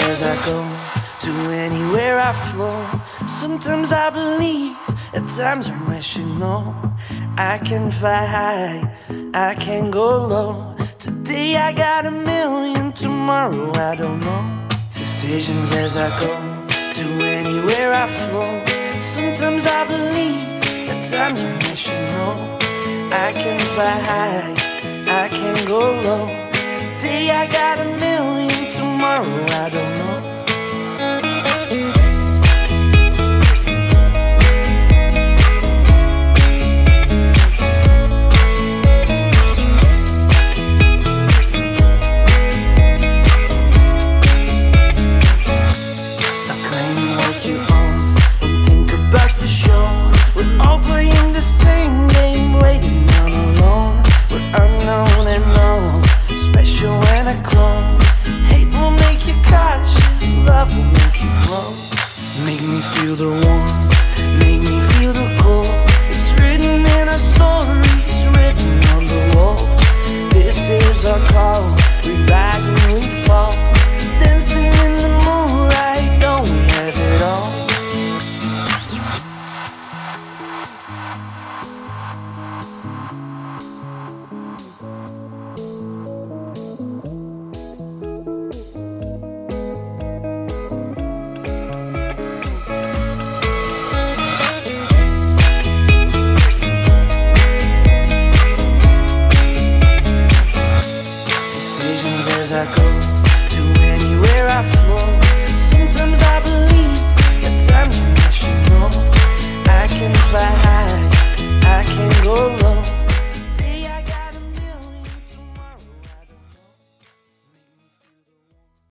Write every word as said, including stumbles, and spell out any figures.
as I go, to anywhere I flow. Sometimes I believe, at times I'm rational. I can fly high, I can go low. Today I got a million, tomorrow I don't know. Decisions as I go, to anywhere I flow. Sometimes I believe, at times I'm rational. I can fly high, I can go low. Today I got a million, tomorrow I don't know.